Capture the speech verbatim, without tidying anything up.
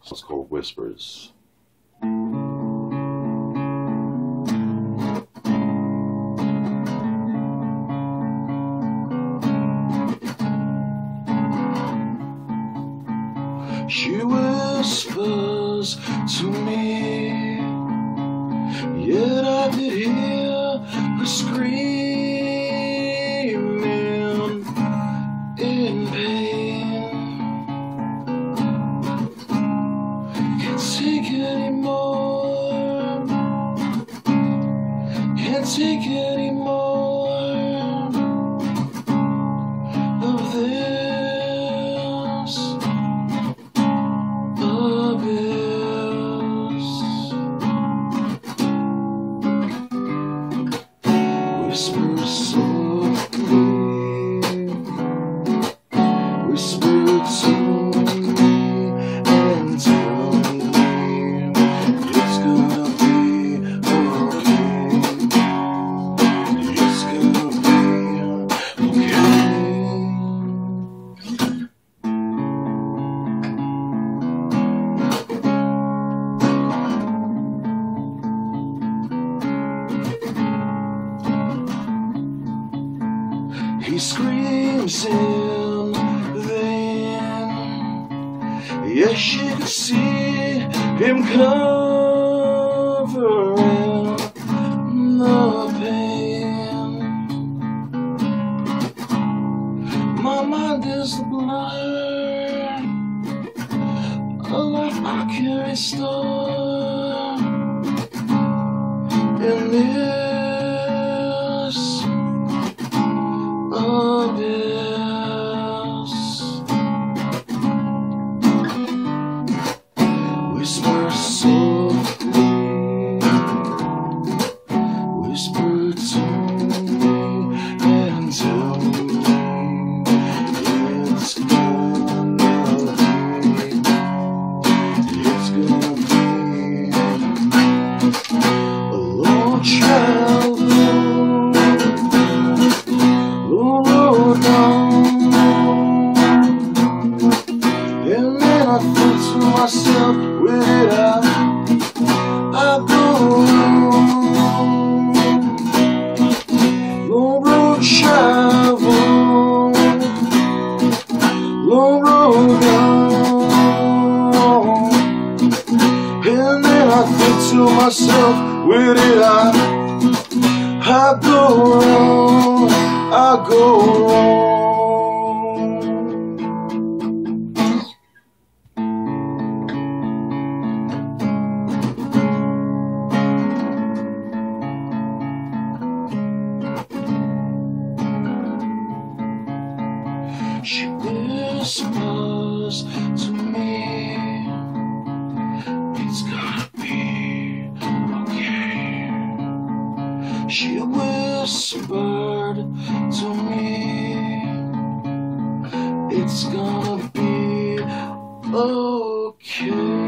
It's called Whispers. She whispers to me, yet I could hear her screaming in pain. Can't take anymore, can't take anymore of this. Whisper softly, whisper to me and tell me it's gonna be okay. It's gonna be okay. He screams in vain. Yes, she could see him covering the pain. My mind is the blur, a life I can't restore. In this abyss, whisper softly, whisper to me and tell me it's gonna be, it's gonna be a long travel. I think to myself, with it out, I go wrong. Long road travel, long road gone. And then I think to myself, with it out, I go wrong, I go wrong. She whispers to me, it's gonna be okay. She whispered to me, it's gonna be okay.